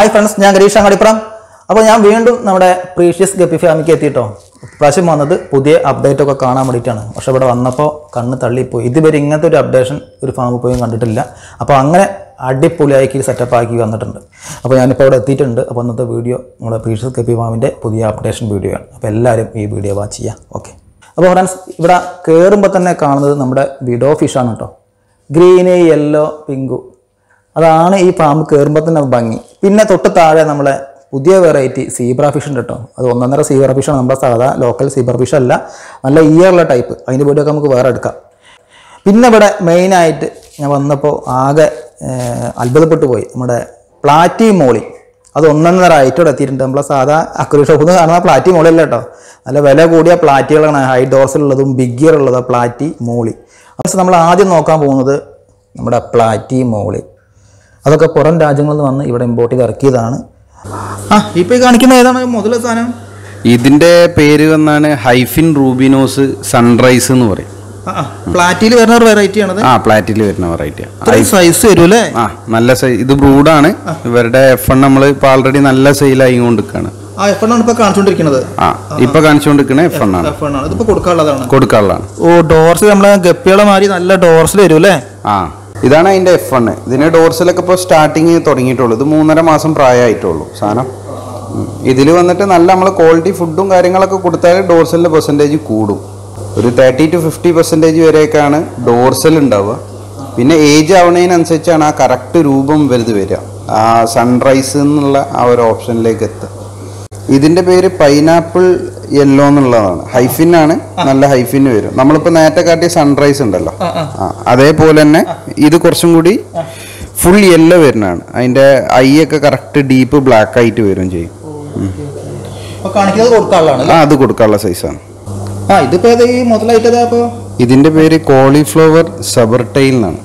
Hi friends, I am Malappuram. അപ്പോൾ ഞാൻ വീണ്ടും നമ്മുടെ പ്രീഷ്യസ് ഗപ്പി ഫാമിലേക്ക് എത്തിട്ടോ. പ്രാവശ്യം വന്നത് പുതിയ അപ്ഡേറ്റ് ഒക്കെ കാണാൻ വേണ്ടിയിട്ടാണ്. പക്ഷേ ഇവിടെ വന്നപ്പോൾ കണ്ണ് തള്ളിപ്പോയി. ഇതുവരെ ഇങ്ങനത്തെ ഒരു അപ്ഡേഷൻ ഒരു ഫാമിൽ പോയി കണ്ടിട്ടില്ല. അപ്പോൾ അങ്ങനെ അടിപൊളിയാക്കി സെറ്റപ്പ് ആക്കി വന്നിട്ടുണ്ട്. അപ്പോൾ ഞാനിപ്പോൾ ഇവിടെ എത്തിയിട്ടുണ്ട്. അപ്പോൾ ഇന്നത്തെ വീഡിയോ നമ്മുടെ പ്രീഷ്യസ് ഗപ്പി ഫാമിൻ്റെ പുതിയ അപ്ഡേഷൻ വീഡിയോ ആണ്. അപ്പോൾ എല്ലാവരും ഈ വീഡിയോ വാച്ച് ചെയ്യുക. ഓക്കെ. അപ്പോൾ ഫ്രണ്ട്സ് ഇവിടെ കയറുമ്പോൾ തന്നെ കാണുന്നത് നമ്മുടെ വിഡോ ഫിഷാണ് കേട്ടോ. Green, yellow, pink. അതാണ് ഈ ഫാം കയറുമ്പോൾ തന്നെ ഭംഗി. പിന്നെ തൊട്ട് താഴെ നമ്മളെ പുതിയ വെറൈറ്റി സീബ്ര ഫിഷ് ഉണ്ട് കേട്ടോ. അത് 1.5 സീബ്ര ഫിഷാണ്. നമ്മുടെ സാധാ ലോക്കൽ സീബ്ര ഫിഷ് അല്ല, നല്ല ഇയറുള്ള ടൈപ്പ്. അതിൻ്റെ വീഡിയോ നമുക്ക് വേറെ എടുക്കാം. പിന്നെ ഇവിടെ മെയിനായിട്ട് ഞാൻ വന്നപ്പോൾ ആകെ അത്ഭുതപ്പെട്ടു പോയി. നമ്മുടെ പ്ലാറ്റി മോളി, അത് 1.5 ആയിട്ടോടെ എത്തിയിട്ടുണ്ട്. നമ്മളെ സാധാ അക്വറി ഷോപ്പിൽ നിന്ന് കാണുന്ന പ്ലാറ്റി മോളി അല്ല കേട്ടോ. നല്ല വില കൂടിയ പ്ലാറ്റികളാണ്, ഹൈ ഡോർസിലുള്ളതും ബിഗ് ഇയർ ഉള്ളതും പ്ലാറ്റി മോളി. അപ്പോൾ നമ്മൾ ആദ്യം നോക്കാൻ പോകുന്നത് നമ്മുടെ പ്ലാറ്റി മോളി. അതൊക്കെ പുറം രാജ്യങ്ങളിൽ നിന്ന് വന്ന് ഇവിടെ ഇമ്പോർട്ട് ചെയ്ത് ഇറക്കിയതാണ്. ഇപ്പൊ കാണിക്കുന്ന ഏതാണ് മുതല സാധനം? ഇതിന്റെ പേര് വന്നാണ് ഹൈഫിൻ റൂബിനോസ് സൺറൈസ് എന്ന് പറയും. പ്ലാറ്റിയിൽ വരുന്ന ഒരു വെറൈറ്റി ആണ്. പ്ലാറ്റിൽ വരുന്ന വെറൈറ്റി സൈസ് വരും. നല്ല സൈസ്. ഇത് ബ്രൂഡാണ്. ഇവരുടെ F1 നമ്മൾ ഇപ്പൊ ഓൾറെഡി നല്ല സെയിലായി കൊണ്ടിരിക്കുകയാണ്. ഇപ്പൊ കാണിച്ചുകൊണ്ടിരിക്കുന്ന F1 ആണ്. കൊടുക്കാനുള്ളതാണ്. ഓ, ഡോർസ് നമ്മളെ ഗപ്പികളെ മാതിരി നല്ല ഡോർസിൽ വരും അല്ലേ? ഇതാണ് അതിന്റെ F1. ഇതിന് ഡോർസിലൊക്കെ ഇപ്പോൾ സ്റ്റാർട്ടിങ് തുടങ്ങിയിട്ടുള്ളൂ. ഇത് 3.5 മാസം പ്രായമായിട്ടുള്ളൂ സാധനം. ഇതിൽ വന്നിട്ട് നല്ല നമ്മൾ ക്വാളിറ്റി ഫുഡും കാര്യങ്ങളൊക്കെ കൊടുത്താൽ ഡോർസലിന്റെ പെർസെൻറ്റേജ് കൂടും. ഒരു 30 to 50% വരെയൊക്കെയാണ് ഡോർസൽ ഉണ്ടാവുക. പിന്നെ ഏജ് ആവുന്നതിനനുസരിച്ചാണ് ആ കറക്റ്റ് രൂപം വരിക. ആ സൺറൈസ് എന്നുള്ള ആ ഒരു ഓപ്ഷനിലേക്ക് എത്തുക. ഇതിന്റെ പേര് പൈനാപ്പിൾ യെല്ലോ എന്നുള്ളതാണ്. ഹൈഫിൻ ആണ്, നല്ല ഹൈഫിന് വരും. നമ്മളിപ്പോൾ നേരത്തെ കാട്ടിയ സൺറൈസ് ഉണ്ടല്ലോ, അതേപോലെ തന്നെ ഇത് കുറച്ചും കൂടി ഫുൾ യെല്ലോ വരുന്നതാണ്. അതിന്റെ ഐ ഒക്കെ കറക്റ്റ് ഡീപ്പ് ബ്ലാക്ക് ആയിട്ട് വരും ചെയ്യും. അത് കൊടുക്കാനുള്ള സൈസാണ്. ഇതിന്റെ പേര് കോളിഫ്ലവർ സബർടൈൽ എന്നാണ്.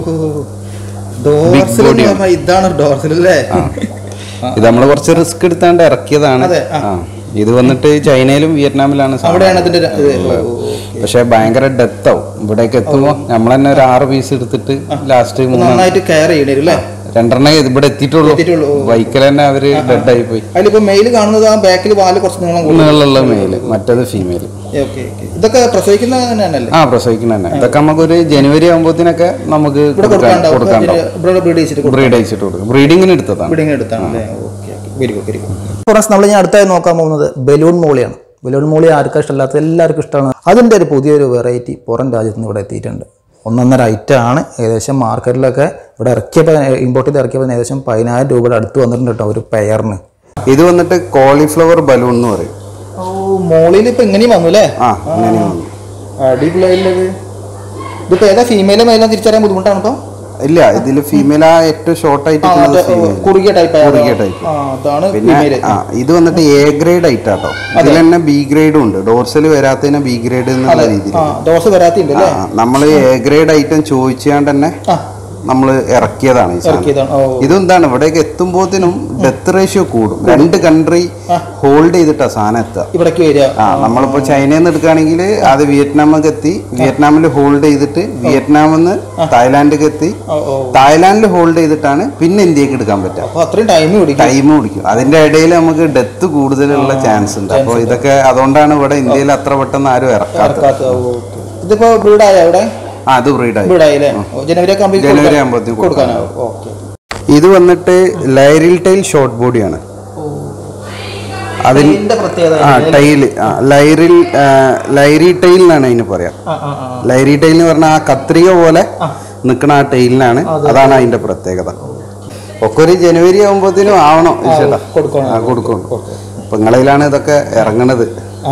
ഇത് നമ്മൾ കുറച്ച് റിസ്ക് എടുത്താണ്ട് ഇറക്കിയതാണ്. ഇത് വന്നിട്ട് ചൈനയിലും വിയറ്റ്നാമിലാണ്. പക്ഷെ ഭയങ്കര ഡെത്ത് ആവും. ഇവിടേക്ക് എത്തുമ്പോ നമ്മൾ തന്നെ ഒരു 6 പീസ് എടുത്തിട്ട് ലാസ്റ്റ് 2 ഇവിടെ എത്തിയിട്ടുള്ളൂ. ബൈക്കിൽ തന്നെ അവര് ഡെഡ് ആയി പോയി. നീളമുള്ള മെയില്, മറ്റേത് ഫീമെയിൽ. പ്രസവിക്കുന്ന തന്നെ. ഇതൊക്കെ നമുക്കൊരു ജനുവരി ആകുമ്പോഴത്തേനൊക്കെ നമുക്ക് ബ്രീഡ് അയച്ചിട്ട് കൊടുക്കും. ബ്രീഡിങ്ങിന് എടുത്തതാണ്. നമ്മൾ ഞാൻ അടുത്തായി നോക്കാൻ പോകുന്നത് ബലൂൺ മോളിയാണ്. ബലൂൺ മോളി ആർക്കും ഇഷ്ടമല്ലാത്ത എല്ലാവർക്കും ഇഷ്ടമാണ്. അതിൻ്റെ ഒരു പുതിയൊരു വെറൈറ്റി പുറം രാജ്യത്ത് നിന്ന് ഇവിടെ എത്തിയിട്ടുണ്ട്. 1.5 ഐറ്റമാണ്. ഏകദേശം മാർക്കറ്റിലൊക്കെ ഇവിടെ ഇറക്കിയപ്പോൾ ഇമ്പോർട്ട് ചെയ്ത് ഇറക്കിയപ്പോൾ ഏകദേശം 10,000 രൂപയുടെ അടുത്ത് വന്നിട്ടുണ്ട് കേട്ടോ ഒരു പെയറിന്. ഇത് വന്നിട്ട് കോളിഫ്ലവർ ബലൂൺ എന്ന് പറയും. ഓ, മോളിയിൽ ഇപ്പൊ എങ്ങനെയും വന്നു അല്ലേ? അടിപൊളിയായില്ലത്. ഇതിപ്പോ ഏതാ ഫീമെയിലും മെയിലും തിരിച്ചറിയാൻ ബുദ്ധിമുട്ടാണ് ഇപ്പൊ? ഇല്ല, ഇതില് ഫീമെയിൽ ഏറ്റവും ഷോർട്ട് ആയിട്ട് കുറുകിയ ടൈപ്പ്. ഇത് വന്നിട്ട് A ഗ്രേഡ് ആയിട്ടാട്ടോ. ഇതിൽ തന്നെ B ഗ്രേഡും ഉണ്ട്. ഡോർസൽ വരാത്തതിന് B ഗ്രേഡ് എന്നുള്ള രീതിയിൽ നമ്മൾ A ഗ്രേഡ് ഐറ്റം ചോദിച്ചാണ്ട് തന്നെ നമ്മൾ ഇറക്കിയതാണ്. ഇതെന്താണ്, ഇവിടേക്ക് എത്തുമ്പോഴത്തേനും ഡെത്ത് റേഷ്യോ കൂടും. 2 കൺട്രി ഹോൾഡ് ചെയ്തിട്ടാ സാധനം എത്തുക. നമ്മളിപ്പോ ചൈനയിൽ നിന്ന് എടുക്കുകയാണെങ്കിൽ അത് വിയറ്റ്നാമിലേക്ക് എത്തി, വിയറ്റ്നാമിൽ ഹോൾഡ് ചെയ്തിട്ട് വിയറ്റ്നാമിൽ നിന്ന് തായ്ലാൻഡിലേക്ക് എത്തി, തായ്ലാൻഡിൽ ഹോൾഡ് ചെയ്തിട്ടാണ് പിന്നെ ഇന്ത്യക്ക് എടുക്കാൻ പറ്റുക. ടൈം പിടിക്കും. അതിന്റെ ഇടയിൽ നമുക്ക് ഡെത്ത് കൂടുതലുള്ള ചാൻസ് ഉണ്ട്. അപ്പോൾ ഇതൊക്കെ അതുകൊണ്ടാണ് ഇവിടെ ഇന്ത്യയിൽ അത്ര പെട്ടെന്ന് ആരും ഇറക്കാത്തത്. അത് ജനുവരി ആകുമ്പോഴത്തേക്കും. ഇത് വന്നിട്ട് ലൈറിൽ ടൈൽ ഷോർട്ട് ബോഡിയാണ്. അതിൽ ടൈൽ ലൈറി ടൈൽ എന്നാണ് അതിന് പറയാം. ലൈറി ടൈൽ എന്ന് പറഞ്ഞാൽ ആ കത്രിക പോലെ നിൽക്കുന്ന ആ ടൈലിനാണ്. അതാണ് അതിന്റെ പ്രത്യേകത. ഒക്കെ ഒരു ജനുവരി ആകുമ്പോഴത്തേനും ആവണം ചേട്ടാ, കൊടുക്കണം. അപ്പൊ നിങ്ങളിലാണ് ഇതൊക്കെ ഇറങ്ങണത്.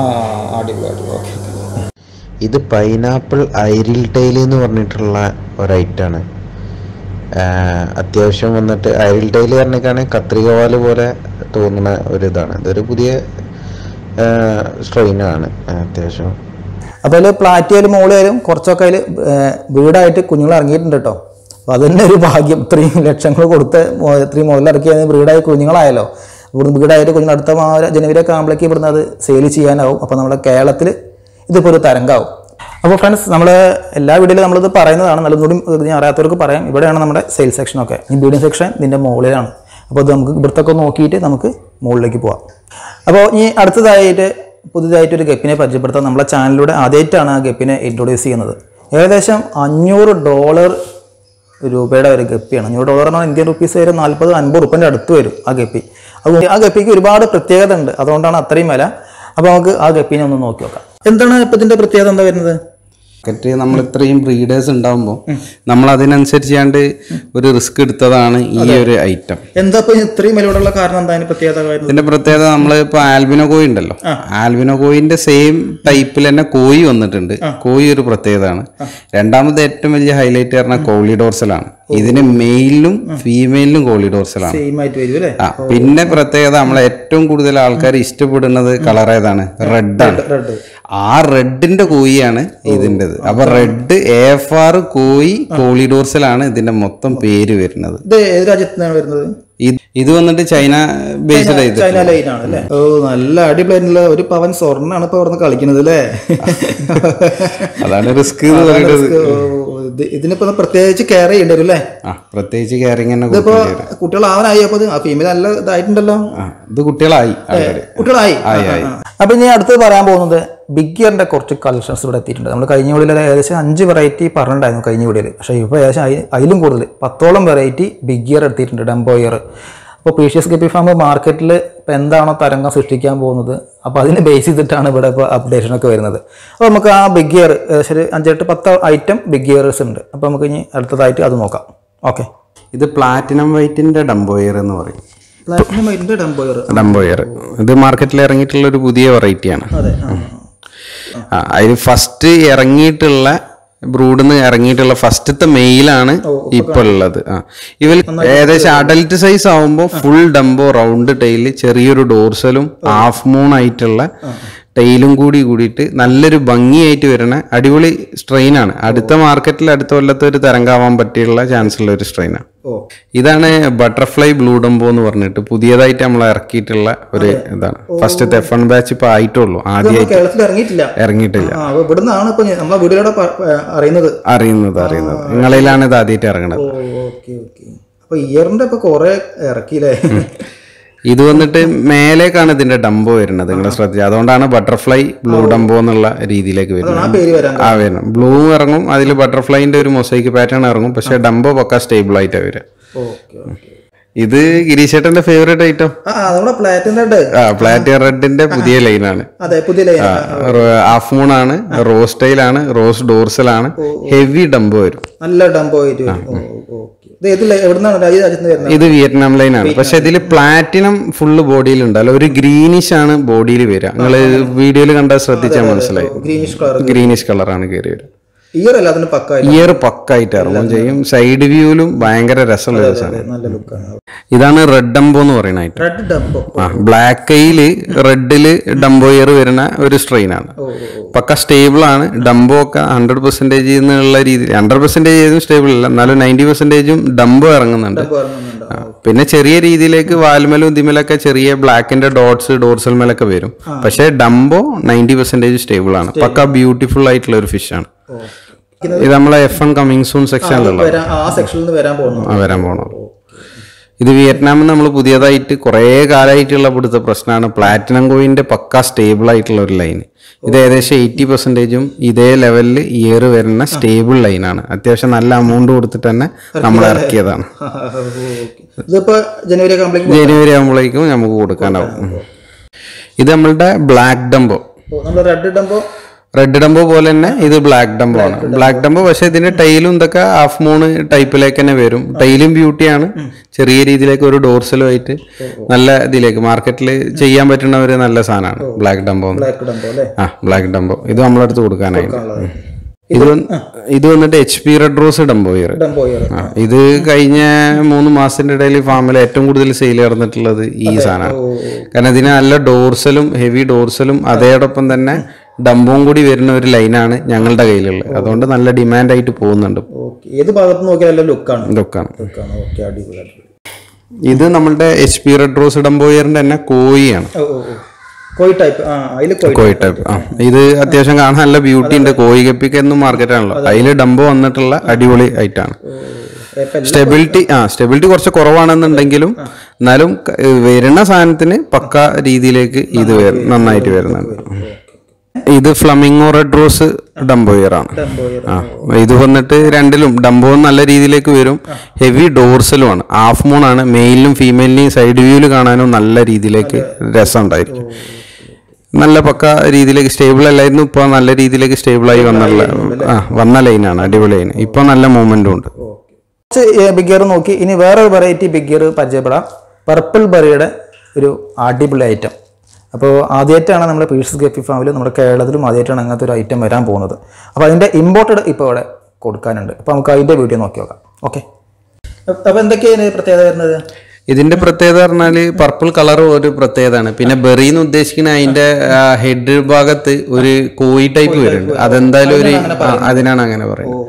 ഇത് പൈനാപ്പിൾ ഐറിൽ ടൈൽ എന്ന് പറഞ്ഞിട്ടുള്ള ഒരൈറ്റാണ്. അത്യാവശ്യം വന്നിട്ട് ഐറിൽ ടൈൽ പറഞ്ഞിട്ടാണ് കത്രിക വാല് പോലെ തോന്നുന്ന ഒരിതാണ്. ഇതൊരു പുതിയ സ്ട്രെയിനാണ് അത്യാവശ്യം. അപ്പോൾ അതിൽ പ്ലാറ്റിയാലും മോളിയാലും കുറച്ചൊക്കെ അതിൽ ബ്രീഡായിട്ട് കുഞ്ഞുങ്ങൾ ഇറങ്ങിയിട്ടുണ്ട് കേട്ടോ. അപ്പോൾ അതിൻ്റെ ഒരു ഭാഗ്യം. 3 ലക്ഷങ്ങൾ കൊടുത്ത് 3 മുതലിറക്കിയ ബ്രീഡായി കുഞ്ഞുങ്ങളായല്ലോ. ഇവിടുന്ന് ബ്രീഡായിട്ട് കുഞ്ഞുങ്ങൾ അടുത്ത ജനുവരി ഒക്കെ ആകുമ്പോഴേക്ക് ഇവിടുന്ന് അത് സെയിൽ ചെയ്യാനാവും. അപ്പോൾ നമ്മുടെ കേരളത്തിൽ ഇതിപ്പോൾ ഒരു തരംഗമാവും. അപ്പോൾ ഫ്രണ്ട്സ്, നമ്മൾ എല്ലാ വീഡിയോയിലും നമ്മളിത് പറയുന്നതാണ്. നല്ലതുകൂടി അറിയാത്തവർക്ക് പറയാം. ഇവിടെയാണ് നമ്മുടെ സെയിൽ സെക്ഷനൊക്കെ. ഈ ബീഡിങ് സെക്ഷൻ ഇതിൻ്റെ മുകളിലാണ്. അപ്പോൾ അത് നമുക്ക് ഇവിടുത്തൊക്കെ നോക്കിയിട്ട് നമുക്ക് മുകളിലേക്ക് പോവാം. അപ്പോൾ ഈ അടുത്തതായിട്ട് പുതിയതായിട്ടൊരു ഗപ്പിനെ പരിചയപ്പെടുത്താൻ നമ്മളെ ചാനലിലൂടെ ആദ്യമായിട്ടാണ് ആ ഗപ്പിനെ ഇൻട്രൊഡ്യൂസ് ചെയ്യുന്നത്. ഏകദേശം $500 രൂപയുടെ ഒരു ഗപ്പിയാണ്. $500 ഇന്ത്യൻ റുപ്പീസ് വരെ 40-50 റുപ്യൻ്റെ അടുത്ത് വരും ആ ഗപ്പി. അപ്പോൾ ആ ഗപ്പിക്ക് ഒരുപാട് പ്രത്യേകത ഉണ്ട്, അതുകൊണ്ടാണ് അത്രയും വില. അപ്പോൾ നമുക്ക് ആ ഗപ്പിനെ ഒന്ന് നോക്കി നോക്കാം. എന്താണ് ഇപ്പോൾ ഇതിൻ്റെ പ്രത്യേകത എന്താ വരുന്നത്? നമ്മൾ ഇത്രയും ബ്രീഡേഴ്സ് ഉണ്ടാവുമ്പോൾ നമ്മൾ അതിനനുസരിച്ചാണ്ട് ഒരു റിസ്ക് എടുത്തതാണ് ഈ ഒരു ഐറ്റം. എന്താ ഇത്രയും വിലയോടുള്ള കാരണം എന്താ പ്രത്യേകത? ഇതിന്റെ പ്രത്യേകത നമ്മൾ ഇപ്പൊ ആൽബിനോ കോയി ഉണ്ടല്ലോ, ആൽബിനോ കോയിന്റെ സെയിം ടൈപ്പിൽ തന്നെ കോയി വന്നിട്ടുണ്ട്. കോയി ഒരു പ്രത്യേകതയാണ്. രണ്ടാമത് ഏറ്റവും വലിയ ഹൈലൈറ്റ് പറഞ്ഞാൽ കോളി ഡോർസലാണ്. ഇതിന് മെയിലും ഫീമെയിലും കോളി ഡോർസലാണ്. പിന്നെ പ്രത്യേകത നമ്മളെ ഏറ്റവും കൂടുതൽ ആൾക്കാർ ഇഷ്ടപ്പെടുന്നത് കളർ ഏതാണ്? റെഡാണ്. ആ റെഡിന്റെ കോയിയാണ് ഇതിൻ്റെത്. അപ്പൊ റെഡ് AFR കോയി കോളി ഡോർസലാണ് ഇതിന്റെ മൊത്തം പേര് വരുന്നത്. ഇത് വന്നിട്ട് ചൈന ബേസ്ഡ് ആയിട്ട് ചൈന ലൈൻ ആണ് അല്ലേ? ഓ, നല്ല അടിപൊളിയായിട്ടുള്ള ഒരു പവൻ സ്വർണ്ണാണ് ഇപ്പൊ അവിടെ കളിക്കുന്നത് അല്ലേ? അതാണ് റിസ്ക് എന്ന് പറയുന്നത്. ഇതിനിപ്പോ പ്രത്യേകിച്ച് കെയർ ചെയ്യേണ്ടി വരും അല്ലേ? പ്രത്യേകിച്ച് കെയറിങ് തന്നെ. ഇതിപ്പോ കുട്ടികളാവാനായി. അപ്പൊ ഫീമെയിൽ നല്ല ഇതായിട്ടുണ്ടല്ലോ. ഇത് കുട്ടികളായി. അപ്പൊ ഇനി അടുത്ത് പറയാൻ പോകുന്നത് ബിഗ് ഇയറിന്റെ കുറച്ച് കളക്ഷൻസ് ഇവിടെ എത്തിയിട്ടുണ്ട്. നമ്മൾ കഴിഞ്ഞ വീഡിയോയിൽ ഏകദേശം 5 വെറൈറ്റി പറഞ്ഞിട്ടുണ്ടായിരുന്നു കഴിഞ്ഞ വീഡിയോയിൽ. പക്ഷേ ഇപ്പോൾ ഏകദേശം അതിലും കൂടുതൽ 10ഓളം വെറൈറ്റി ബിഗ് ഇയർ എടുത്തിട്ടുണ്ട്, ഡംബോ ഇയർ. അപ്പോൾ പ്രീഷ്യസ് ഗപ്പി ഫാം മാർക്കറ്റിൽ ഇപ്പോൾ എന്താണോ തരംഗം സൃഷ്ടിക്കാൻ പോകുന്നത്, അപ്പോൾ അതിനെ ബേസ് ചെയ്തിട്ടാണ് ഇവിടെ ഇപ്പോൾ അപ്ഡേഷനൊക്കെ വരുന്നത്. അപ്പോൾ നമുക്ക് ആ ബിഗ് ഇയർ ഏകദേശം 5-10 ഐറ്റം ബിഗ് ഇയർസ് ഉണ്ട്. അപ്പോൾ നമുക്ക് ഇനി അടുത്തതായിട്ട് അത് നോക്കാം. ഓക്കെ, ഇത് പ്ലാറ്റിനം വൈറ്റിന്റെ ഡംബോ ഇയർ എന്ന് പറയും. പ്ലാറ്റിനം വൈറ്റിന്റെ ഡംബോ ഇയർ ഇത് മാർക്കറ്റിൽ ഇറങ്ങിയിട്ടുള്ള ഒരു പുതിയ വെറൈറ്റിയാണ്. അതിൽ ഫസ്റ്റ് ഇറങ്ങിയിട്ടുള്ള ബ്രൂഡിന്ന് ഇറങ്ങിയിട്ടുള്ള ഫസ്റ്റത്തെ മെയിലാണ് ഇപ്പൊ ഉള്ളത്. ഇവർ ഏകദേശം അഡൽട്ട് സൈസ് ആവുമ്പോൾ ഫുൾ ഡംബോ റൗണ്ട് ടൈല്, ചെറിയൊരു ഡോർസലും ഹാഫ് മൂൺ ആയിട്ടുള്ള ടൈലും കൂടിയിട്ട് നല്ലൊരു ഭംഗിയായിട്ട് വരുന്ന അടിപൊളി സ്ട്രെയിനാണ്. അടുത്ത മാർക്കറ്റിൽ അടുത്ത കൊല്ലത്തെ ഒരു തരംഗാവാൻ പറ്റിയുള്ള ചാൻസ് ഉള്ള ഒരു സ്ട്രെയിനാണ്. ഇതാണ് ബട്ടർഫ്ലൈ ബ്ലൂ ഡംബോ എന്ന് പറഞ്ഞിട്ട് പുതിയതായിട്ട് നമ്മൾ ഇറക്കിയിട്ടുള്ള ഒരു ഇതാണ്. ഫസ്റ്റത്തെ F1 ബാച്ച് ഇപ്പൊ ആയിട്ടുള്ളൂ, ആദ്യമായിട്ട് ഇറങ്ങിയിട്ടില്ല. അറിയുന്നത് നിങ്ങളിലാണ് ഇത് ആദ്യമായിട്ട് ഇറങ്ങുന്നത്. ഇത് വന്നിട്ട് മേലേക്കാണ് ഇതിന്റെ ഡംബോ വരുന്നത്, നിങ്ങൾ ശ്രദ്ധിച്ചു. അതുകൊണ്ടാണ് ബട്ടർഫ്ലൈ ബ്ലൂ ഡംബോ എന്നുള്ള രീതിയിലേക്ക് വരുന്നത്. ബ്ലൂ ഇറങ്ങും, അതിൽ ബട്ടർഫ്ലൈന്റെ ഒരു മൊസൈക്ക് പാറ്റേൺ ഇറങ്ങും, പക്ഷെ ഡംബോ പക്ക സ്റ്റേബിൾ ആയിട്ടാണ് വരിക. ഇത് ഗിരീഷേട്ടന്റെ ഫേവറേറ്റ് ഐറ്റം പ്ലാറ്റിനം റെഡിന്റെ പുതിയ ലൈനാണ്. ഹാഫ് മൂൺ ആണ്, റോസ് സ്റ്റൈലാണ്, റോസ് ഡോർസലാണ്, ഹെവി ഡംബോ വരും. നല്ല ഡംബോ. ഇത് വിയറ്റ്നാം ലൈനാണ്. പക്ഷെ ഇതിൽ പ്ലാറ്റിനം ഫുള്ള് ബോഡിയിൽ ഉണ്ടല്ലോ, ഒരു ഗ്രീനിഷ് ആണ് ബോഡിയിൽ വരിക. നിങ്ങൾ വീഡിയോയിൽ കണ്ടാൽ ശ്രദ്ധിച്ചാൽ മനസ്സിലായി. ഗ്രീനിഷ് കളറാണ് കയറി വരിക. ഇയർ പക്കായിട്ട് ഇറങ്ങും ചെയ്യും. സൈഡ് വ്യൂവിലും ഭയങ്കര രസമുള്ള ഒരു സാധനം. ഇതാണ് റെഡ് ഡംബോ എന്ന് പറയുന്ന ഐറ്റം. ബ്ലാക്ക് ഐയില് റെഡില് ഡംബോ ഇയർ വരുന്ന ഒരു സ്ട്രെയിൻ ആണ്. പക്ക സ്റ്റേബിൾ ആണ്. ഡംബോ ഒക്കെ 100% എന്നുള്ള രീതിയിൽ 100% സ്റ്റേബിൾ അല്ല, എന്നാലും 90%ഉം ഡംബോ ഇറങ്ങുന്നുണ്ട്. പിന്നെ ചെറിയ രീതിയിലേക്ക് വാൽമലും ഇതിമലൊക്കെ ചെറിയ ബ്ലാക്കിന്റെ ഡോട്ട്സ് ഡോർസൽ മേലൊക്കെ വരും. പക്ഷെ ഡംബോ 90% സ്റ്റേബിൾ ആണ്. പക്ക ബ്യൂട്ടിഫുൾ ആയിട്ടുള്ള ഒരു ഫിഷ് ആണ്. ഇത് നമ്മളെ F1 കമ്മിങ് സൂൺ സെക്ഷനിലുള്ള വരാൻ പോകണം. ഇത് വിയറ്റ്നാമിൽ നമ്മൾ പുതിയതായിട്ട് കുറേ കാലമായിട്ടുള്ള ഇവിടുത്തെ പ്രശ്നമാണ് പ്ലാറ്റിനം കോയിന്റെ പക്ക സ്റ്റേബിൾ ആയിട്ടുള്ള ഒരു ലൈൻ. ഇത് ഏകദേശം 80%ഉം ഇതേ ലെവലിൽ ഇയർ വരുന്ന സ്റ്റേബിൾ ലൈനാണ്. അത്യാവശ്യം നല്ല എമൗണ്ട് കൊടുത്തിട്ട് തന്നെ നമ്മൾ ഇറക്കിയതാണ്. ജനുവരി ആകുമ്പോഴേക്കും നമുക്ക് കൊടുക്കാനാവും. ഇത് നമ്മളുടെ ബ്ലാക്ക് ഡംബോ. റെഡ് ഡംബോ പോലെ തന്നെ ഇത് ബ്ലാക്ക് ഡംബോ ആണ്. ബ്ലാക്ക് ഡംബോ പക്ഷെ ഇതിന്റെ ടൈലും ഇതൊക്കെ ഹാഫ് മൂൺ ടൈപ്പിലേക്ക് തന്നെ വരും. ടൈലും ബ്യൂട്ടിയാണ്. ചെറിയ രീതിയിലേക്ക് ഒരു ഡോർസലും ആയിട്ട് നല്ല ഇതിലേക്ക് മാർക്കറ്റിൽ ചെയ്യാൻ പറ്റുന്ന ഒരു നല്ല സാധനമാണ് ബ്ലാക്ക് ഡംബോ. ബ്ലാക്ക് ഡംബോ ഇത് നമ്മളടുത്ത് കൊടുക്കാനായിട്ട്. ഇത് വന്നിട്ട് HP red rose dumbo ear. ഇത് കഴിഞ്ഞ 3 മാസത്തിന്റെ ഇടയിൽ ഫാമിൽ ഏറ്റവും കൂടുതൽ സെയിൽ നടന്നിട്ടുള്ളത് ഈ സാധനമാണ്. കാരണം ഇതിന് നല്ല ഡോർസലും ഹെവി ഡോർസലും അതോടൊപ്പം തന്നെ ഡംബോം കൂടി വരുന്ന ഒരു ലൈനാണ് ഞങ്ങളുടെ കയ്യിലുള്ളത്. അതുകൊണ്ട് നല്ല ഡിമാൻഡ് ആയിട്ട് പോകുന്നുണ്ട്. ലുക്കാണ്. ഇത് നമ്മളുടെ HP റെഡ് റോസ് ഡംബോ ഇയറിന്റെ തന്നെ കോയിയാണ്. കോയി ടൈപ്പ്. ഇത് അത്യാവശ്യം കാണാൻ നല്ല ബ്യൂട്ടി ഉണ്ട്. കോയി ഗപ്പിക്ക് എന്നും മാർക്കറ്റാണല്ലോ. അതിൽ ഡംബോ വന്നിട്ടുള്ള അടിപൊളി ഐറ്റാണ്. സ്റ്റെബിലിറ്റി കുറച്ച് കുറവാണെന്നുണ്ടെങ്കിലും എന്നാലും വരുന്ന സാധനത്തിന് പക്ക രീതിയിലേക്ക് ഇത് നന്നായിട്ട് വരുന്നുണ്ട്. ഇത് ഫ്ലമിംഗോ റെഡ് റോസ് ഡംബോയർ ആണ്. ഇത് വന്നിട്ട് രണ്ടിലും ഡംബോ നല്ല രീതിയിലേക്ക് വരും. ഹെവി ഡോർസലുമാണ്. ഹാഫ് മൂൺ ആണ്. മെയിലിനും ഫീമെയിലിനെയും സൈഡ് വ്യൂവിൽ കാണാനും നല്ല രീതിയിലേക്ക് രസം ഉണ്ടായിരിക്കും. നല്ല പക്ക രീതിയിലേക്ക് സ്റ്റേബിൾ അല്ലായിരുന്നു. ഇപ്പൊ നല്ല രീതിയിലേക്ക് സ്റ്റേബിളായി വന്ന ലൈനാണ്. അടിപൊളി ലൈൻ. ഇപ്പൊ നല്ല മൂവ്മെന്റും ഉണ്ട്. ബിഗ് ഗിയർ നോക്കി ഇനി വേറൊരു വെറൈറ്റി ബിഗ് ഗിയർ പരിചയപ്പെടാം. പർപ്പിൾ ബറിയുടെ ഒരു അടിപൊളി ഐറ്റം. അപ്പോൾ ആദ്യമായിട്ടാണ് നമ്മുടെ പീഷ്യസ് ഗപ്പി ഫാമിൽ നമ്മുടെ കേരളത്തിലും ആദ്യമായിട്ടാണ് അങ്ങനത്തെ ഒരു ഐറ്റം വരാൻ പോകുന്നത്. അപ്പോൾ അതിൻ്റെ ഇമ്പോർട്ടഡ് ഇപ്പോൾ ഇവിടെ കൊടുക്കാനുണ്ട്. അപ്പോൾ നമുക്ക് അതിൻ്റെ വീഡിയോ നോക്കി നോക്കാം. ഓക്കെ, അപ്പോൾ എന്തൊക്കെയാണ് പ്രത്യേകത വരുന്നത്? ഇതിന്റെ പ്രത്യേകത പറഞ്ഞാൽ പർപ്പിൾ കളർ ഒരു പ്രത്യേകതയാണ്. പിന്നെ ബെറി എന്ന് ഉദ്ദേശിക്കുന്ന അതിന്റെ ഹെഡ് ഭാഗത്ത് ഒരു കോയി ടൈപ്പ് വരുന്നുണ്ട്. അതെന്തായാലും ഒരു അതിനാണ് അങ്ങനെ പറയുന്നത്.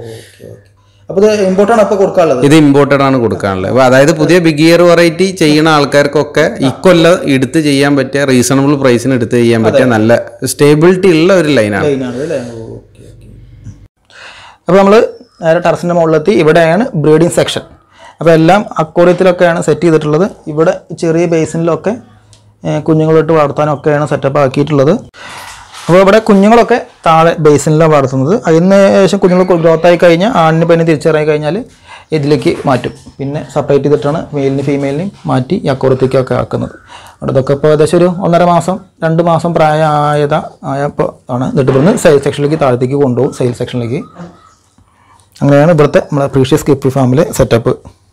ഇത് ഇമ്പോർട്ടഡ് ആണ് കൊടുക്കാനുള്ളത്. അതായത് പുതിയ ബിഗ് ഗിയർ വെറൈറ്റി ചെയ്യുന്ന ആൾക്കാർക്കൊക്കെ ഇക്കൊല്ലം എടുത്ത് ചെയ്യാൻ പറ്റിയ റീസണബിൾ പ്രൈസിന് എടുത്ത് ചെയ്യാൻ പറ്റിയ നല്ല സ്റ്റേബിലിറ്റി ഉള്ള ഒരു ലൈനാണ്. അപ്പോൾ നമ്മൾ നേരെ ടെറസിൻ്റെ മുകളിലെത്തി. ഇവിടെയാണ് ബ്രീഡിംഗ് സെക്ഷൻ. അപ്പോൾ എല്ലാം അക്വേറിയത്തിലൊക്കെയാണ് സെറ്റ് ചെയ്തിട്ടുള്ളത്. ഇവിടെ ചെറിയ ബേസിനിലൊക്കെ കുഞ്ഞുങ്ങളിട്ട് വളർത്താനൊക്കെയാണ് സെറ്റപ്പ് ആക്കിയിട്ടുള്ളത്. അപ്പോൾ ഇവിടെ കുഞ്ഞുങ്ങളൊക്കെ താഴെ ബേസിനിലാണ് വളർത്തുന്നത്. അതിന് ശേഷം കുഞ്ഞുങ്ങൾ ഗ്രോത്തായി കഴിഞ്ഞാൽ ആണിന് പെണ്ണിന് തിരിച്ചറിയാൻ കഴിഞ്ഞാൽ ഇതിലേക്ക് മാറ്റും. പിന്നെ സെപ്പറേറ്റ് ചെയ്തിട്ടാണ് മെയിലിന് ഫീമെയിലിനെയും മാറ്റി ഈ അക്വേറിയത്തേക്കൊക്കെ ആക്കുന്നത്. അവിടെ ഇതൊക്കെ ഇപ്പോൾ ഏകദേശം ഒരു 1.5 മാസം 2 മാസം ആയപ്പോൾ ആണ്. എന്നിട്ട് ഇവിടുന്ന് സെയിൽ സെക്ഷനിലേക്ക് താഴത്തേക്ക് കൊണ്ടുപോകും, സെയിൽ സെക്ഷനിലേക്ക്. അങ്ങനെയാണ് ഇവിടുത്തെ നമ്മളെ പ്രീഷ്യസ് ഗപ്പി ഫാമിലെ സെറ്റപ്പ്.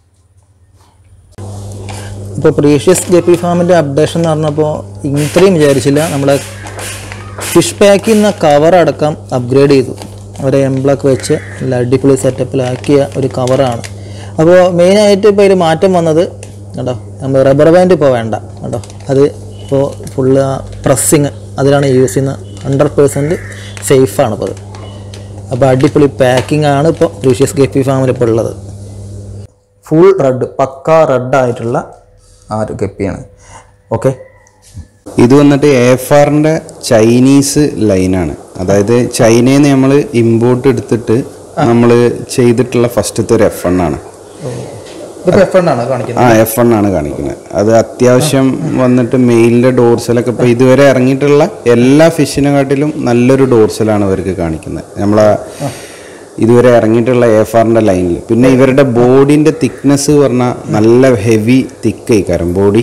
ഇപ്പോൾ പ്രീഷ്യസ് ഗപ്പി ഫാമിൻ്റെ അപ്ഡേഷൻ എന്ന് പറഞ്ഞപ്പോൾ ഇത്രയും വിചാരിച്ചില്ല. നമ്മളെ ഫിഷ് പാക്ക് ചെയ്യുന്ന കവറടക്കം അപ്ഗ്രേഡ് ചെയ്തു. ഒരു എംബ്ലൊക്കെ വെച്ച് നല്ല അടിപൊളി സെറ്റപ്പിലാക്കിയ ഒരു കവറാണ്. അപ്പോൾ മെയിനായിട്ട് ഇപ്പോൾ ഒരു മാറ്റം വന്നത് കേട്ടോ, നമ്മൾ റബ്ബർ ബാൻഡ് ഇപ്പോൾ വേണ്ട കേട്ടോ. അത് ഇപ്പോൾ ഫുള്ള് പ്രസ്സിങ് അതിലാണ് യൂസ് ചെയ്യുന്നത്. 100% സേഫാണ് ഇപ്പോൾ അത്. അപ്പോൾ അടിപൊളി പാക്കിംഗ് ആണ് ഇപ്പോൾ പ്രീഷ്യസ് ഗപ്പി ഫാമിൽ ഇപ്പോൾ ഉള്ളത്. ഫുൾ റെഡ്, പക്ക റെഡായിട്ടുള്ള ആ ഒരു ഗപ്പിയാണ്. ഓക്കെ, ഇത് വന്നിട്ട് AFRന്റെ ചൈനീസ് ലൈനാണ്. അതായത് ചൈനയിൽ നിന്ന് നമ്മൾ ഇമ്പോർട്ട് എടുത്തിട്ട് നമ്മൾ ചെയ്തിട്ടുള്ള ഫസ്റ്റത്തെ ഒരു F1 ആണ്. F1 ആണ് കാണിക്കുന്നത്. അത് അത്യാവശ്യം വന്നിട്ട് മെയിലിൻ്റെ ഡോർസലൊക്കെ ഇപ്പോൾ ഇതുവരെ ഇറങ്ങിയിട്ടുള്ള എല്ലാ ഫിഷിനെക്കാട്ടിലും നല്ലൊരു ഡോർസലാണ് അവർക്ക് കാണിക്കുന്നത്. നമ്മളെ ഇതുവരെ ഇറങ്ങിയിട്ടുള്ള AFRന്റെ ലൈനിൽ. പിന്നെ ഇവരുടെ ബോഡിന്റെ തിക്നെസ് പറഞ്ഞാൽ നല്ല ഹെവി തിക്കായിക്കാരം ബോഡി.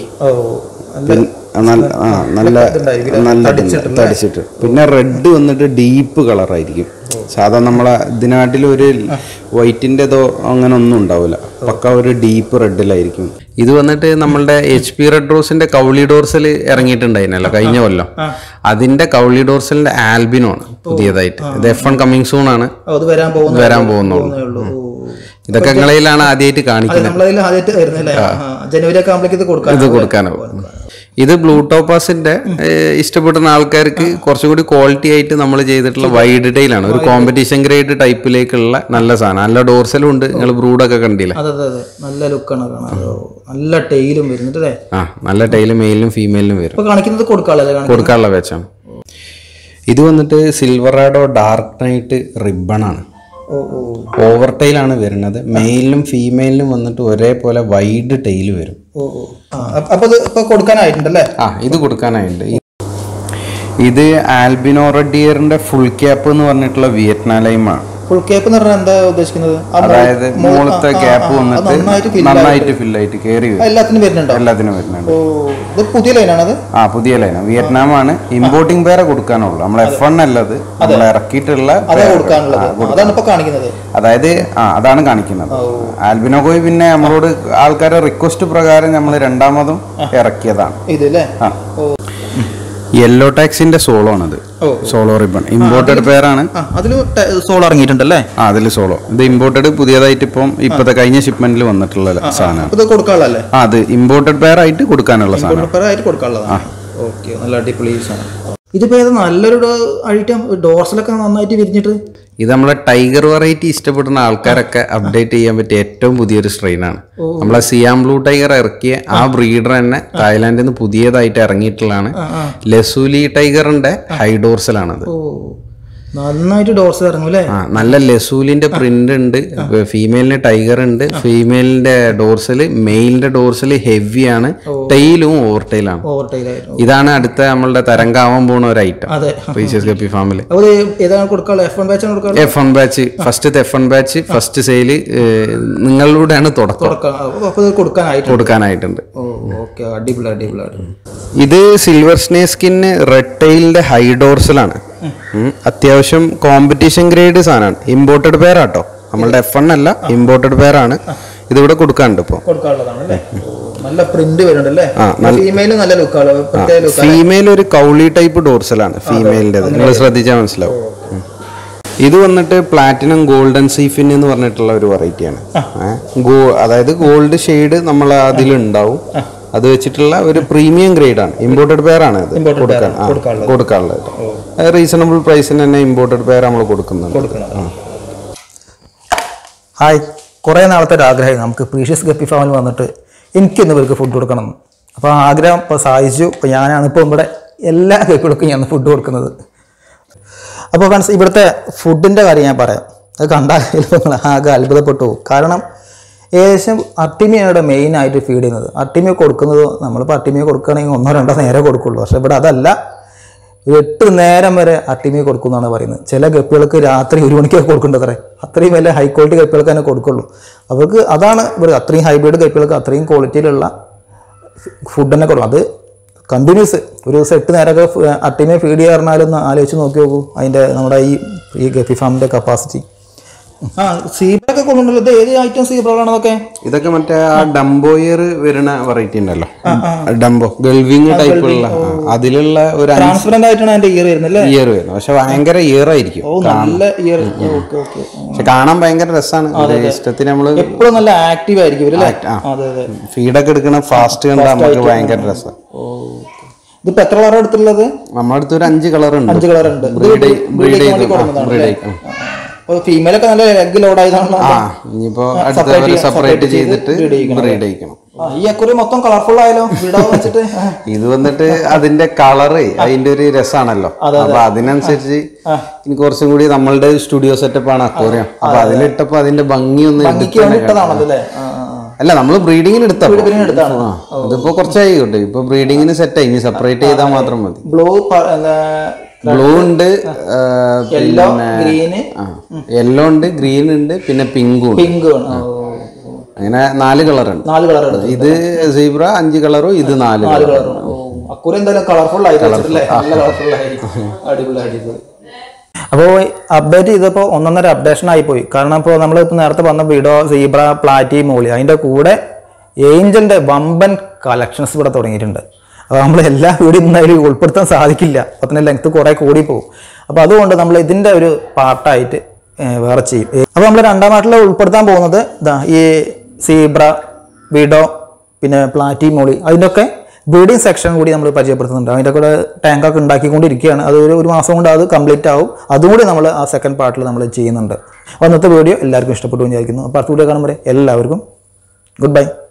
നല്ല തടിച്ചിട്ട്. പിന്നെ റെഡ് വന്നിട്ട് ഡീപ്പ് കളറായിരിക്കും. സാധാരണ നമ്മളെ ഇതിനാട്ടിൽ ഒരു വൈറ്റിൻ്റെതോ അങ്ങനെ ഒന്നും ഉണ്ടാവില്ല. പക്ക ഒരു ഡീപ്പ് റെഡിലായിരിക്കും. ഇത് വന്നിട്ട് നമ്മളുടെ HP റെഡ് റോസിന്റെ കൗളി ഡോർസൽ ഇറങ്ങിയിട്ടുണ്ടായിരുന്നല്ലോ കഴിഞ്ഞ കൊല്ലം. അതിന്റെ കൗളി ഡോർസലിന്റെ ആൽബിനോ ആണ് പുതിയതായിട്ട്. ഇത് F1 കമ്മിങ് സൂൺ ആണ്, വരാൻ പോകുന്നുള്ളൂ. ഇതൊക്കെ നിങ്ങളതിലാണ് ആദ്യമായിട്ട് കാണിക്കുന്നത്. ഇത് കൊടുക്കാനാവും. ഇത് ബ്ലൂ ടോപ്പാസിന്റെ ഇഷ്ടപ്പെടുന്ന ആൾക്കാർക്ക് കുറച്ചും കൂടി ക്വാളിറ്റി ആയിട്ട് നമ്മൾ ചെയ്തിട്ടുള്ള വൈഡ് ടൈലാണ്. ഒരു കോമ്പറ്റീഷൻ ഗ്രേഡ് ടൈപ്പിലേക്കുള്ള നല്ല സാധനം. നല്ല ഡോർസലും ഉണ്ട്. നിങ്ങൾ ബ്രൂഡൊക്കെ കണ്ടില്ലേ? നല്ല ലുക്കാണ്, നല്ല ടൈലും വരുന്നുണ്ട്. നല്ല ടൈലും മെയിലും ഫീമെയിലും വരും. കൊടുക്കാനുള്ള വെച്ചാണ്. ഇത് വന്നിട്ട് സിൽവറാഡോ ഡാർക്ക് നൈറ്റ് റിബൺ ആണ്. ഓവർ ടൈലാണ് വരുന്നത്. മെയിലിനും ഫീമെയിലിനും വന്നിട്ട് ഒരേപോലെ വൈഡ് ടൈൽ വരും. ഇത് കൊടുക്കാനായിട്ടുണ്ട്. ഇത് ആൽബിനോ റെഡിയറിന്റെ ഫുൾ ക്യാപ്പ് എന്ന് പറഞ്ഞിട്ടുള്ള വിയറ്റ്നാം ലൈമാണ്. ഫുൾ ക്യാപ്പ് എന്ന് പറഞ്ഞാൽ എന്താ ഉദ്ദേശിക്കുന്നത്? അതായത് മുകളിലത്തെ ക്യാപ്പ് വന്നിട്ട് നന്നായിട്ട് ഫില്ലായിട്ട് കയറി വരും. എല്ലാത്തിനും വരുന്നുണ്ട്. പുതിയ ലൈനാണ്. പുതിയ ലൈനാണ്. വിയറ്റ്നാമാണ്. ഇമ്പോർട്ടിംഗ് പേരെ കൊടുക്കാനുള്ളൂ. നമ്മൾ F1 അല്ലത്, നമ്മൾ ഇറക്കിയിട്ടുള്ള അതായത് അതാണ് കാണിക്കുന്നത്. ആൽബിനോ കോയി പിന്നെ നമ്മളോട് ആൾക്കാരുടെ റിക്വസ്റ്റ് പ്രകാരം നമ്മൾ രണ്ടാമതും ഇറക്കിയതാണ്. യെല്ലോ ടാക്സിന്റെ സോളോ ആണത്. സോളോ റിബൺ ഇമ്പോർട്ടഡ് പേരാണ്. സോളോ ഇറങ്ങിയിട്ടുണ്ടല്ലേ? അതിൽ സോളോ. ഇത് ഇമ്പോർട്ടഡ് പുതിയതായിട്ട് ഇപ്പത്തെ കഴിഞ്ഞ ഷിപ്മെന്റിൽ വന്നിട്ടുള്ള സാധനമാണ്. അത് ഇമ്പോർട്ടഡ് പേരായിട്ട് കൊടുക്കാനുള്ള സാധനം. ഇതിപ്പോ നല്ലൊരു ഐറ്റം. ഡോർസലൊക്കെ നന്നായിട്ട് വിരിഞ്ഞിട്ട്. ഇത് നമ്മളെ ടൈഗർ വെറൈറ്റി ഇഷ്ടപ്പെടുന്ന ആൾക്കാരൊക്കെ അപ്ഡേറ്റ് ചെയ്യാൻ പറ്റിയ ഏറ്റവും പുതിയൊരു സ്ട്രെയിനാണ്. നമ്മളെ സിയാം ബ്ലൂ ടൈഗർ ഇറക്കിയ ആ ബ്രീഡർ തന്നെ തായ്ലാൻഡിൽ നിന്ന് പുതിയതായിട്ട് ഇറങ്ങിയിട്ടുള്ളതാണ്. Lazuli ടൈഗറിന്റെ high ഡോർസലാണത്. നന്നായിട്ട് ഡോർസ് ഇറങ്ങും അല്ലേ? നല്ല ലെസൂലിന്റെ പ്രിന്റ് ഉണ്ട്. ഫീമെയിലിന് ടൈഗർ ഉണ്ട്. ഫീമെയിലിന്റെ ഡോർസൽ, മെയിലിന്റെ ഡോർസൽ ഹെവി ആണ്. ടെയിലും ഓവർ ടെയിലാണ്. ഇതാണ് അടുത്ത നമ്മളുടെ തരംഗാവാൻ പോണ ഒരു ഐറ്റം പ്രീഷ്യസ് ഗപ്പി ഫാമില്. F1 ബാച്ച് ഫസ്റ്റത്തെ F1 ബാച്ച് ഫസ്റ്റ് സെയില് നിങ്ങളിലൂടെയാണ് കൊടുക്കാനായിട്ടുണ്ട്. ഇത് സിൽവർ സ്നേസ്കിന് റെഡ് ടെയിലിന്റെ ഹൈ ഡോർസലാണ്. അത്യാവശ്യം കോമ്പറ്റീഷൻ ഗ്രേഡ് സാധനമാണ്. ഇമ്പോർട്ടഡ് പെയറാട്ടോ, നമ്മളുടെ F1 അല്ല, ഇമ്പോർട്ടഡ് പെയറാണ്. ഇതിവിടെ കൊടുക്കാനുണ്ട് ഇപ്പോൾ. ഫീമെയിൽ ഒരു കൗളി ടൈപ്പ് ഡോർസലാണ് ഫീമെയിലിന്റെ. നിങ്ങൾ ശ്രദ്ധിച്ചാൽ മനസ്സിലാവും. ഇത് വന്നിട്ട് പ്ലാറ്റിനം ഗോൾഡൻ സീഫിൻ എന്ന് പറഞ്ഞിട്ടുള്ള ഒരു വെറൈറ്റിയാണ്. അതായത് ഗോൾഡ് ഷെയ്ഡ് നമ്മൾ അതിലുണ്ടാവും. അത് വെച്ചിട്ടുള്ള ഒരു പ്രീമിയം ഗ്രേഡാണ്. ഇമ്പോർട്ടഡ് പെയറാണ് ഇത് കൊടുക്കാനുള്ളത്. റീസണബിൾ പ്രൈസിന് തന്നെ ഇമ്പോർട്ടഡ് പെയർ നമ്മൾ കൊടുക്കുന്നുണ്ട്. ഹായ്, കുറേ നാളത്തെ ഒരു ആഗ്രഹമായി നമുക്ക് പ്രീഷ്യസ് ഗപ്പി ഫാമിൽ വന്നിട്ട് എനിക്കൊന്ന് ഇവർക്ക് ഫുഡ് കൊടുക്കണം. അപ്പോൾ ആ ആഗ്രഹം ഇപ്പോൾ സാധിച്ചു. ഇപ്പോൾ ഞാനാണ് ഇപ്പോൾ ഇവിടെ എല്ലാ ഗപ്പികൾക്കും ഞാൻ ഫുഡ് കൊടുക്കുന്നത്. അപ്പോൾ ഫ്രണ്ട്സ്, ഇവിടുത്തെ ഫുഡിൻ്റെ കാര്യം ഞാൻ പറയാം. അത് കണ്ടാൽ നിങ്ങൾ ആകെ അത്ഭുതപ്പെട്ടു പോകും. കാരണം ഏകദേശം അട്ടിമിയാണ് മെയിനായിട്ട് ഫീഡ് ചെയ്യുന്നത്. അട്ടിമി കൊടുക്കുന്നത് നമ്മളിപ്പോൾ അട്ടിമി കൊടുക്കുകയാണെങ്കിൽ 1-2 നേരം കൊടുക്കുള്ളൂ. പക്ഷേ ഇവിടെ അതല്ല, 8 നേരം വരെ അട്ടിമി കൊടുക്കുമെന്നാണ് പറയുന്നത്. ചില ഗപ്പികൾക്ക് രാത്രി 1 മണിക്കൊക്കെ കൊടുക്കേണ്ടത്രേ. അത്രയും വലിയ ഹൈ ക്വാളിറ്റി ഗപ്പികൾക്ക് തന്നെ കൊടുക്കുള്ളൂ. അവർക്ക് അതാണ് ഇവിടെ അത്രയും ഹൈബ്രിഡ് ഗപ്പികൾക്ക് അത്രയും ക്വാളിറ്റിയിലുള്ള ഫുഡ് തന്നെ കൊടുക്കും. അത് കണ്ടിന്യൂസ് ഒരു ദിവസം 8 നേരമൊക്കെ അട്ടിമി ഫീഡ് ചെയ്യാറുണ്ടാലൊന്ന് ആലോചിച്ച് നോക്കി നോക്കൂ അതിൻ്റെ നമ്മുടെ ഈ ഗപ്പി ഫാമിൻ്റെ കപ്പാസിറ്റി. സീബ്രൊക്കെ കൊണ്ടുണ്ടല്ലോ. ഇത് ഏത് ഐറ്റം സീബ്രകളാണതൊക്കെ? ഇതൊക്കെ മറ്റേ ആ ഡംബോയർ വരുന്ന വെറൈറ്റി ഉണ്ടല്ലോ, ഡംബോ ഗൾവിങ് ടൈപ്പുള്ള അതിലുള്ള ഒരു ട്രാൻസ്പെറന്റ് ആയിട്ടാണ് അതിന്റെ ഇയർ വരുന്നത്. ഇയർ വരുന്നത് പക്ഷെ ഭയങ്കര ഇയർ ആയിരിക്കും. പക്ഷെ കാണാൻ ഭയങ്കര രസമാണ്. ഇഷ്ടത്തിന് നമ്മള് എപ്പോഴും നല്ല ആക്റ്റീവ് ആയിരിക്കും. ഫീഡൊക്കെ എടുക്കണ ഫാസ്റ്റ് കണ്ടാൽ നമുക്ക് ഭയങ്കര രസമാണ്. ഇതിപ്പോ എത്ര കളർ എടുത്തുള്ളത്? നമ്മുടെ അടുത്ത് ഒരു 5 കളർ ഉണ്ട്. 5 കളർ ഉണ്ട്. ഫീമെയിലൊക്കെ നല്ല എഗ് ലോഡ് ആയതാണല്ലോ. ഇനിയിപ്പോ സെപ്പറേറ്റ് ചെയ്തിട്ട് ബ്രീഡ് ചെയ്യിക്കണം. ഈ അക്കുറി മൊത്തം കളർഫുൾ ആയാലോ വെച്ചിട്ട്. ഇത് വന്നിട്ട് അതിന്റെ കളറ് അതിന്റെ ഒരു രസമാണല്ലോ. അപ്പൊ അതിനനുസരിച്ച് എനിക്ക് കുറച്ചും കൂടി നമ്മളുടെ സ്റ്റുഡിയോ സെറ്റപ്പ് ആണ് അക്വേറിയം. അപ്പൊ അതിലിട്ടപ്പോ അതിന്റെ ഭംഗി ഒന്ന് അല്ല, നമ്മള് ബ്രീഡിങ്ങിന് എടുത്തപ്പോ അതിപ്പോ കുറച്ചായി കിട്ടും. ഇപ്പൊ ബ്രീഡിങ്ങിന് സെറ്റായി. ഇനി സെപ്പറേറ്റ് ചെയ്താൽ മാത്രം മതി. ബ്ലൂ ഉണ്ട്, യെല്ലോ ഉണ്ട്, ഗ്രീൻ ഉണ്ട്, പിന്നെ പിങ്കും ഉണ്ട്. അങ്ങനെ 4 കളറുണ്ട്. ഇത് സീബ്ര 5 കളറും ഇത് 4 കളറും. അപ്പോൾ അപ്ഡേറ്റ് ചെയ്തപ്പോൾ 1.5 അപ്ഡേഷൻ ആയിപ്പോയി. കാരണം ഇപ്പോൾ നമ്മളിപ്പോൾ നേരത്തെ പറഞ്ഞ വീഡിയോ സീബ്ര, പ്ലാറ്റി, മോളി, അതിൻ്റെ കൂടെ ഏഞ്ചലിൻ്റെ വമ്പൻ കളക്ഷൻസ് ഇവിടെ തുടങ്ങിയിട്ടുണ്ട്. അപ്പോൾ നമ്മൾ എല്ലാ വീഡിയോ ഇന്നാലും ഉൾപ്പെടുത്താൻ സാധിക്കില്ല. അപ്പോൾ തന്നെ ലെങ്ത്ത് കുറേ കൂടി പോകും. അപ്പോൾ അതുകൊണ്ട് നമ്മൾ ഇതിൻ്റെ ഒരു പാർട്ടായിട്ട് വേറെ ചെയ്യും. അപ്പോൾ നമ്മൾ 2ാം പാർട്ടിൽ ഉൾപ്പെടുത്താൻ പോകുന്നത് ഈ സീബ്ര, വിഡോ, പിന്നെ പ്ലാറ്റി, മോളി, അതിൻ്റെയൊക്കെ ബ്രീഡിങ് സെക്ഷൻ കൂടി നമ്മൾ പരിചയപ്പെടുത്തുന്നുണ്ട്. അതിൻ്റെ കൂടെ ടാങ്കൊക്കെ ഉണ്ടാക്കിക്കൊണ്ടിരിക്കുകയാണ്. അത് ഒരു മാസം കൊണ്ട് അത് കംപ്ലീറ്റ് ആവും. അതുകൂടി നമ്മൾ ആ 2nd പാർട്ടിൽ നമ്മൾ ചെയ്യുന്നുണ്ട്. അപ്പോൾ അന്നത്തെ വീഡിയോ എല്ലാവർക്കും ഇഷ്ടപ്പെട്ടു വിചാരിക്കുന്നു. അപ്പോൾ അടുത്ത വീഡിയോ കാണുമ്പോൾ എല്ലാവർക്കും ഗുഡ് ബൈ.